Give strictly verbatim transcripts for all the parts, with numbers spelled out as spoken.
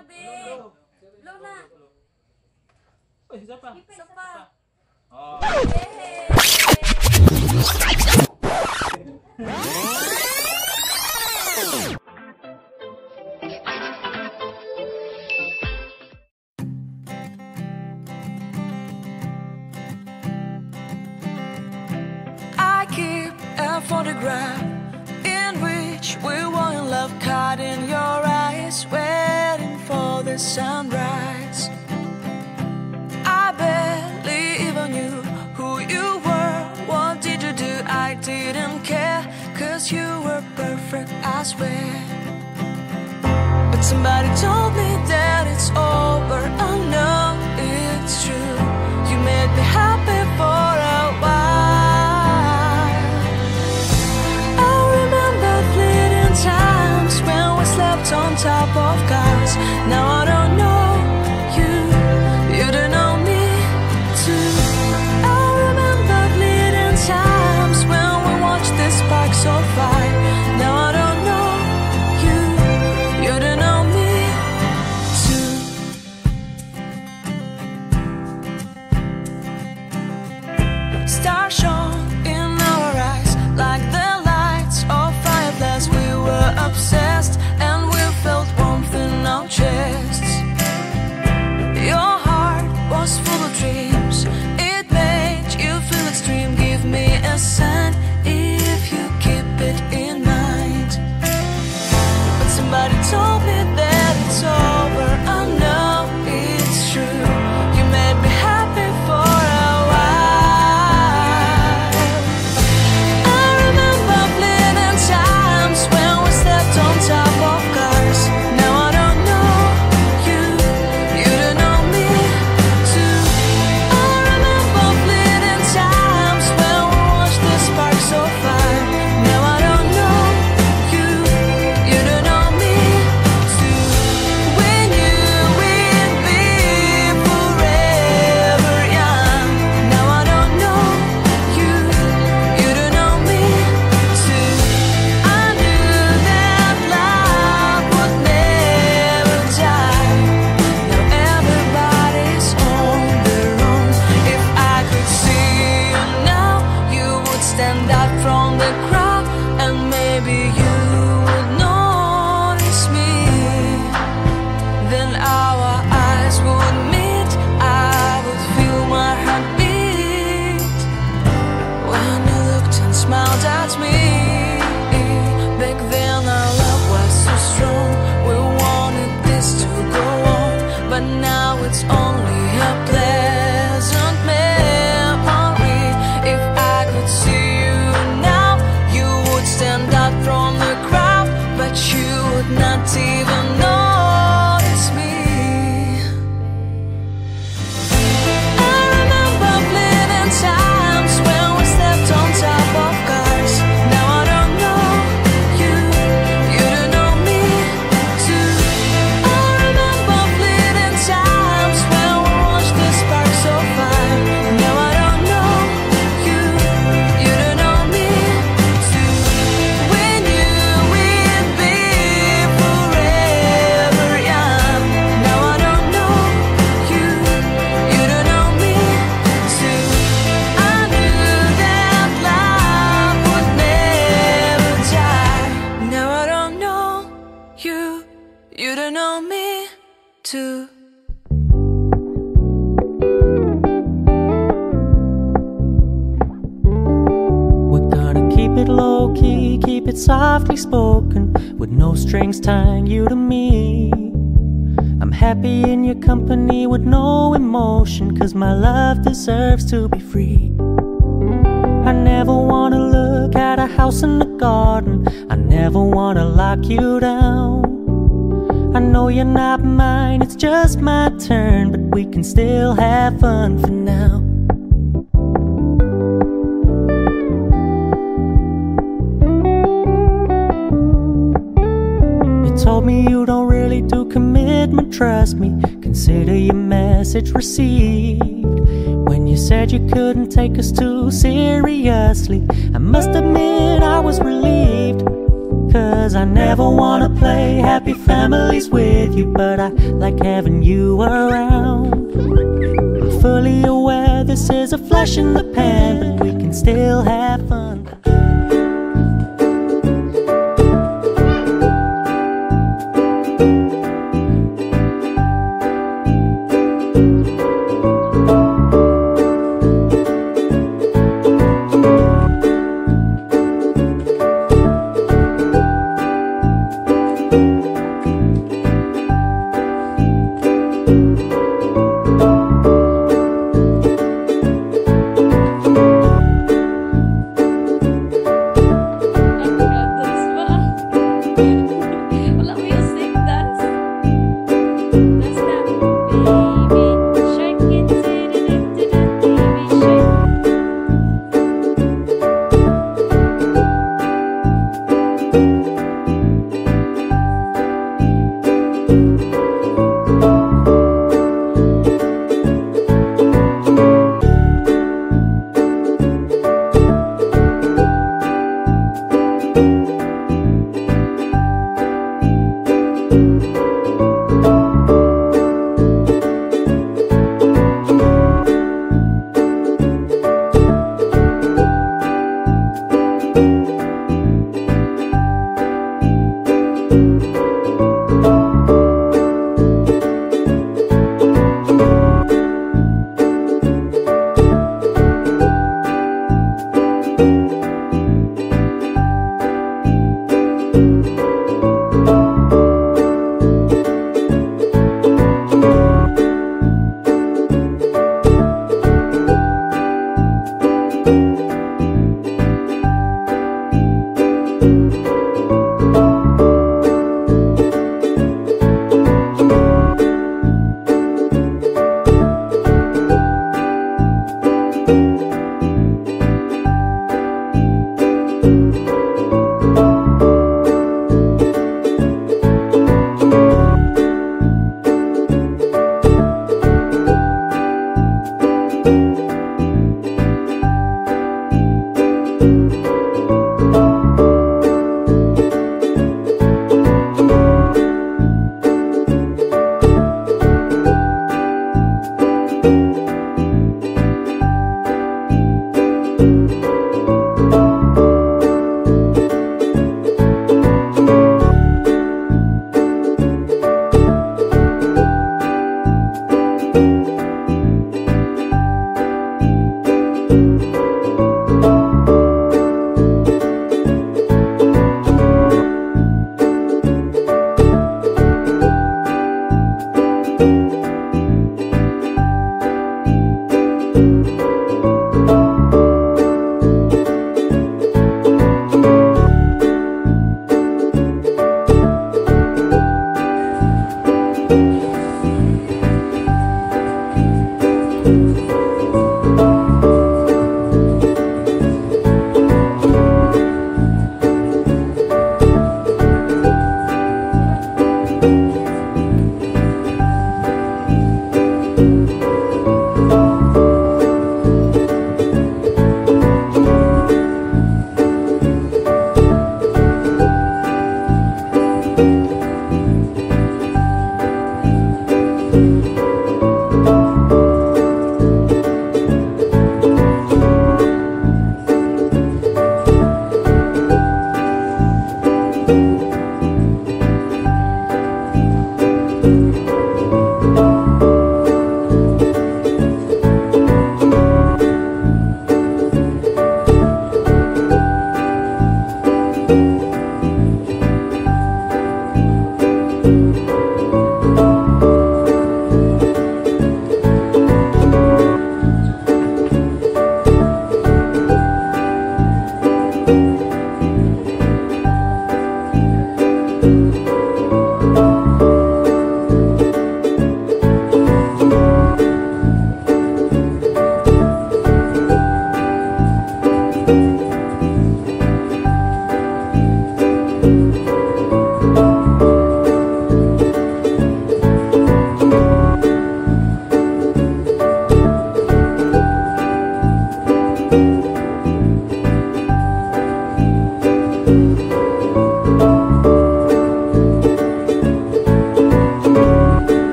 B. Blow na. Uy, isa pa. Isa pa. Oh. Yay! I keep a photograph in which we were in love, caught in your eyes, waiting for the sunrise. I barely even knew who you were. What did you do? I didn't care, cause you were perfect, I swear. But somebody told me that it's over. I know it's true. You made me happy for a while. I remember fleeting times when we slept on top of cars. Now I don't know you, you don't know me too. I remember fleeting times when we watched the sparks so fire. Now I don't know you, you don't know me too. Stars shone in our eyes like the lights of fireflies. We were obsessed and we felt warmth in our chests. Your heart was full of dreams. It made you feel extreme. Give me a sign if you keep it in mind. But somebody told me that it's over. I know it's true. You made me happy for a while. I remember fleeting times when we slept on top of cars. Now I don't know you, you don't know me too. I remember fleeting times when we watched the sparks so fire. Now I don't know you, you don't know me too. We knew we'd be forever young. Now I don't know you, you don't know me too. I knew that love would never die. Now everybody's on their own. If I could see you now, you would stand out from the crowd, and maybe you would notice me. Then our eyes would meet. I would feel my heart beat when you looked and smiled at me. Back then our love was so strong. We wanted this to go on, but now it's only a pleasant memory. If I could see you now, you would stand out from the crowd, but you would not even notice me. I remember fleeting times when we slept on top of cars. Now I don't know you, you don't know me too. I remember fleeting times when we watched the sparks so fire. Now I don't know you, you don't know me too. We knew we'd be forever young. Now I don't know you, you don't know me too. I knew that love would never die. Now I don't know you, you don't know me too. We're gonna keep it low key, keep it softly spoken, with no strings tying you to me. I'm happy in your company with no emotion, cause my love deserves to be free. I never wanna look at a house in the garden. I never wanna lock you down. I know you're not mine, it's just my turn, but we can still have fun for now. You told me you don't really do commitment, trust me. Consider your message received. When you said you couldn't take us too seriously, I must admit I was relieved. Cause I never wanna play happy families with you, but I like having you around. I'm fully aware this is a flash in the pan, but we can still have fun.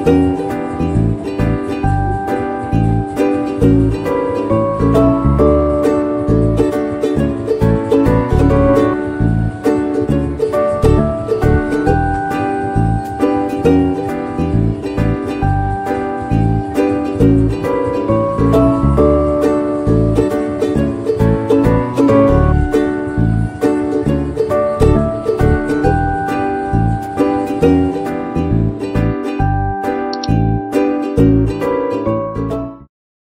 you.